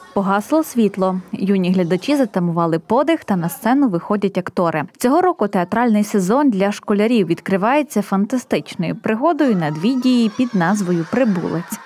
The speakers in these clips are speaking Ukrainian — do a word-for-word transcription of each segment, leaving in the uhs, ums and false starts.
Погасло світло. Юні глядачі затамували подих та на сцену виходять актори. Цього року театральний сезон для школярів відкривається фантастичною пригодою на дві дії під назвою «Прибулець».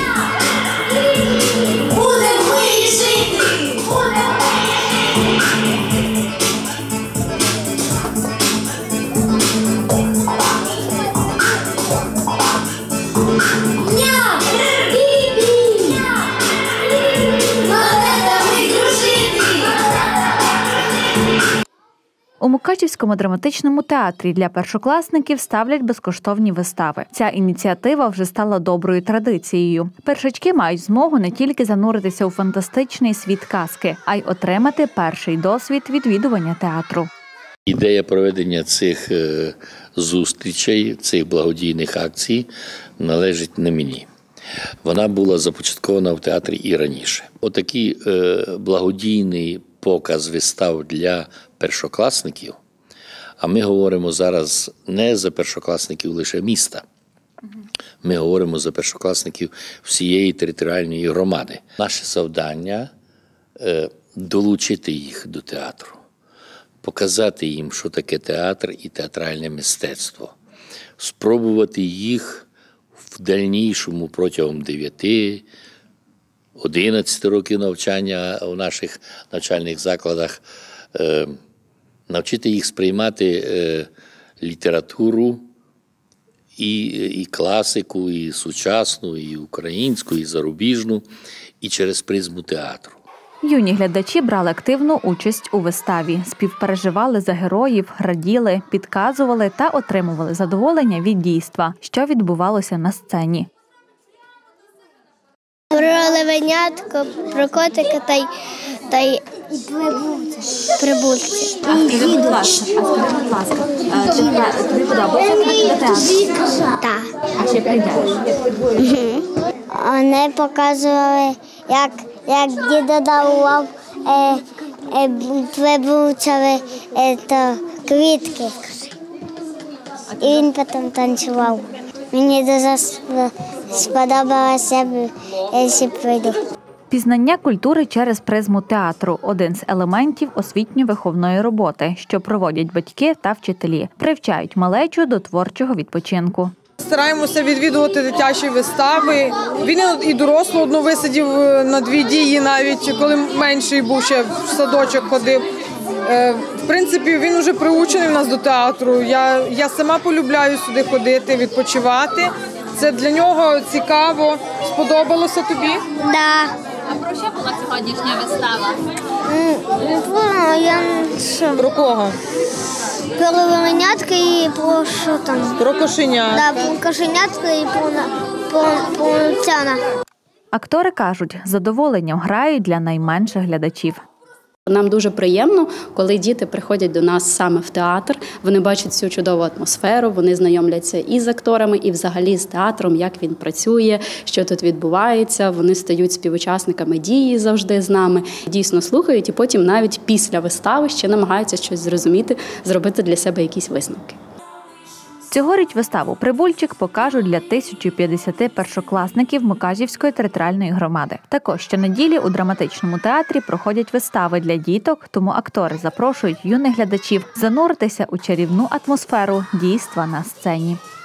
У Мукачівському драматичному театрі для першокласників ставлять безкоштовні вистави. Ця ініціатива вже стала доброю традицією. Першачки мають змогу не тільки зануритися у фантастичний світ казки, а й отримати перший досвід відвідування театру. Ідея проведення цих зустрічей, цих благодійних акцій належить не мені. Вона була започаткована в театрі і раніше. Отакий благодійний показ вистав для першокласників, а ми говоримо зараз не за першокласників лише міста, ми говоримо за першокласників всієї територіальної громади. Наше завдання – долучити їх до театру, показати їм, що таке театр і театральне мистецтво, спробувати їх в дальнішому протягом дев'яти, одинадцяти років навчання у наших навчальних закладах, е, навчити їх сприймати е, літературу і, і класику, і сучасну, і українську, і зарубіжну, і через призму театру. Юні глядачі брали активну участь у виставі, співпереживали за героїв, раділи, підказували та отримували задоволення від дійства, що відбувалося на сцені. Про левенятко, про котика та й, та й прибульці. А скажи, будь ласка, а скажи, будь ласка, тобі подобається ходити до театру? Так. А ще прийдеш? Вони показували, як, як дідо дарував е, е, прибульцеві е, то, квітки. І він потім танцював. Мені дуже сподобалося, якщо прийду. Пізнання культури через призму театру – один з елементів освітньо-виховної роботи, що проводять батьки та вчителі. Привчають малечу до творчого відпочинку. Стараємося відвідувати дитячі вистави. Він і доросло одну висидів на дві дії, навіть коли менший був, ще в садочок ходив. В принципі, він вже приучений в нас до театру. Я, я сама полюбляю сюди ходити, відпочивати. Це для нього цікаво. Сподобалося тобі? Так. Да. А про що була сьогоднішня вистава? Я... Про кого? Про левенятка і про що там? Про кошенятка. Так, да, про кошенятка і про, про, про цяна. Актори кажуть, задоволенням грають для найменших глядачів. Нам дуже приємно, коли діти приходять до нас саме в театр, вони бачать цю чудову атмосферу, вони знайомляться і з акторами, і взагалі з театром, як він працює, що тут відбувається, вони стають співучасниками дії завжди з нами, дійсно слухають і потім навіть після вистави ще намагаються щось зрозуміти, зробити для себе якісь висновки. Цьогоріч виставу «Прибульчик» покажуть для тисячі п'ятдесят першокласників Мукачівської територіальної громади. Також щонеділі у драматичному театрі проходять вистави для діток, тому актори запрошують юних глядачів зануритися у чарівну атмосферу дійства на сцені.